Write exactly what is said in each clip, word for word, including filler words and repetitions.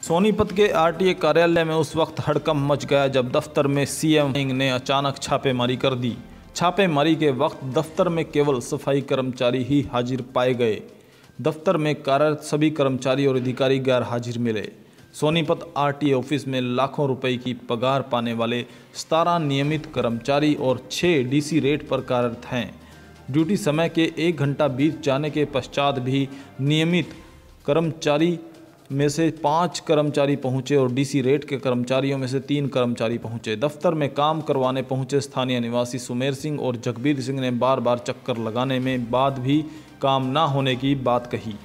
सोनीपत के आरटीए कार्यालय में उस वक्त हड़कंप मच गया जब दफ्तर में सीएम सिंह ने अचानक छापेमारी कर दी। छापेमारी के वक्त दफ्तर में केवल सफाई कर्मचारी ही हाजिर पाए गए। दफ्तर में कार्यरत सभी कर्मचारी और अधिकारी गैर हाजिर मिले। सोनीपत आरटीए ऑफिस में लाखों रुपए की पगार पाने वाले सतारह नियमित कर्मचारी और छः डीसी रेट पर कार्यरत हैं। ड्यूटी समय के एक घंटा बीत जाने के पश्चात भी नियमित कर्मचारी में से पाँच कर्मचारी पहुंचे और डीसी रेट के कर्मचारियों में से तीन कर्मचारी पहुंचे। दफ्तर में काम करवाने पहुंचे स्थानीय निवासी सुमेर सिंह और जगबीर सिंह ने बार बार चक्कर लगाने में बाद भी काम ना होने की बात कही।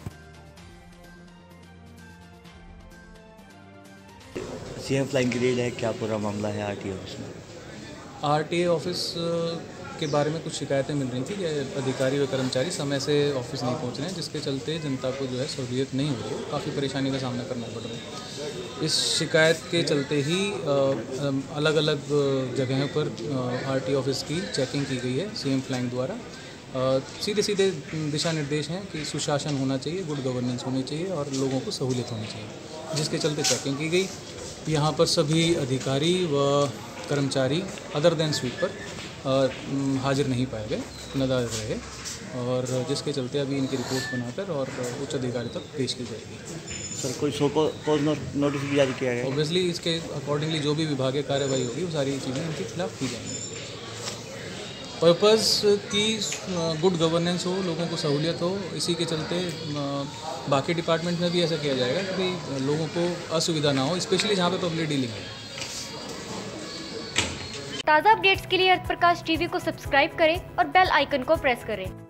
सीएम फ्लाइंग की रेड है, क्या पूरा मामला है आरटीए ऑफिस में? आरटीए ऑफिस के बारे में कुछ शिकायतें मिल रही थी कि अधिकारी व कर्मचारी समय से ऑफिस नहीं पहुंच रहे हैं, जिसके चलते जनता को जो है सहूलियत नहीं हो रही है, काफ़ी परेशानी का सामना करना पड़ रहा है। इस शिकायत के चलते ही अलग अलग जगहों पर आरटीए ऑफिस की चेकिंग की गई है सीएम फ्लाइंग द्वारा। सीधे सीधे दिशा निर्देश हैं कि सुशासन होना चाहिए, गुड गवर्नेंस होनी चाहिए और लोगों को सहूलियत होनी चाहिए, जिसके चलते चेकिंग की गई। यहाँ पर सभी अधिकारी व कर्मचारी अदर देन स्वीपर हाजिर नहीं पाए गए, नदारद रहे, और जिसके चलते अभी इनकी रिपोर्ट बनाकर और उच्च अधिकारी तक पेश की जाएगी। सर कोई शो को कॉज नोटिस भी जारी किया गया? ऑब्वियसली इसके अकॉर्डिंगली जो भी विभागीय कार्रवाई होगी वो सारी चीज़ें इनके खिलाफ की जाएंगी। पर्पज़ की गुड गवर्नेंस हो, लोगों को सहूलियत हो, इसी के चलते बाकी डिपार्टमेंट में भी ऐसा किया जाएगा कि लोगों को असुविधा ना हो, स्पेशली जहाँ पे पब्लिक डीलिंग है। ताज़ा अपडेट्स के लिए अर्थ प्रकाश टीवी को सब्सक्राइब करें और बेल आइकन को प्रेस करें।